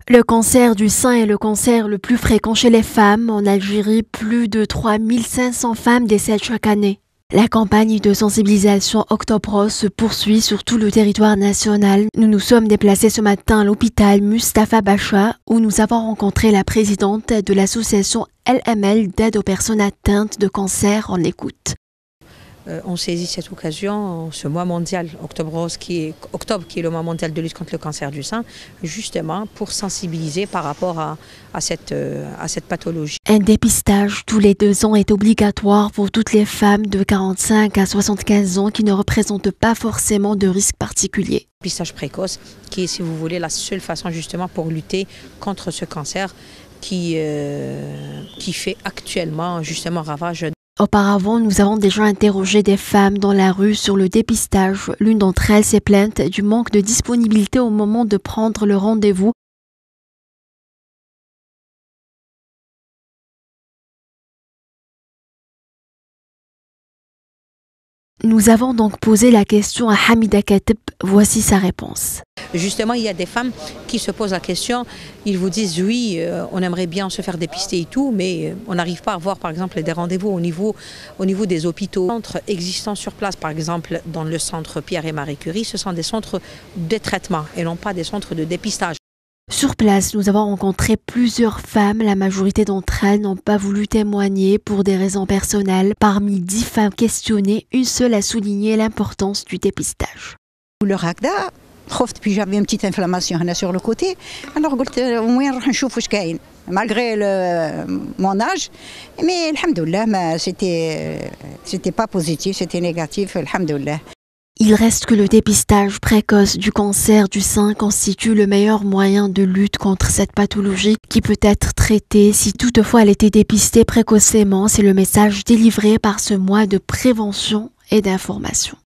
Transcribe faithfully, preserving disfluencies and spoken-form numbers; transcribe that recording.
Le cancer du sein est le cancer le plus fréquent chez les femmes. En Algérie, plus de trois mille cinq cents femmes décèdent chaque année. La campagne de sensibilisation Octobre Rose se poursuit sur tout le territoire national. Nous nous sommes déplacés ce matin à l'hôpital Mustapha Bacha où nous avons rencontré la présidente de l'association L M L d'aide aux personnes atteintes de cancer. En écoute. Euh, on saisit cette occasion, ce mois mondial Octobre Rose, qui est, octobre, qui est le mois mondial de lutte contre le cancer du sein, justement pour sensibiliser par rapport à, à, cette, euh, à cette pathologie. Un dépistage tous les deux ans est obligatoire pour toutes les femmes de quarante-cinq à soixante-quinze ans qui ne représentent pas forcément de risque particulier. Dépistage précoce, qui est, si vous voulez, la seule façon justement pour lutter contre ce cancer qui, euh, qui fait actuellement justement ravage. Auparavant, nous avons déjà interrogé des femmes dans la rue sur le dépistage. L'une d'entre elles s'est plainte du manque de disponibilité au moment de prendre le rendez-vous. Nous avons donc posé la question à Hamida Kateb. Voici sa réponse. Justement, il y a des femmes qui se posent la question, ils vous disent oui, euh, on aimerait bien se faire dépister et tout, mais on n'arrive pas à avoir par exemple des rendez-vous au niveau, au niveau des hôpitaux. Les centres existants sur place, par exemple dans le centre Pierre et Marie Curie, ce sont des centres de traitement et non pas des centres de dépistage. Sur place, nous avons rencontré plusieurs femmes. La majorité d'entre elles n'ont pas voulu témoigner pour des raisons personnelles. Parmi dix femmes questionnées, une seule a souligné l'importance du dépistage. Le ragda, puis j'avais une petite inflammation sur le côté. Alors, au moins, malgré le, mon âge, mais alhamdoulilah, c'était c'était pas positif, c'était négatif, alhamdoulilah. Il reste que le dépistage précoce du cancer du sein constitue le meilleur moyen de lutte contre cette pathologie qui peut être traitée si toutefois elle était dépistée précocement. C'est le message délivré par ce mois de prévention et d'information.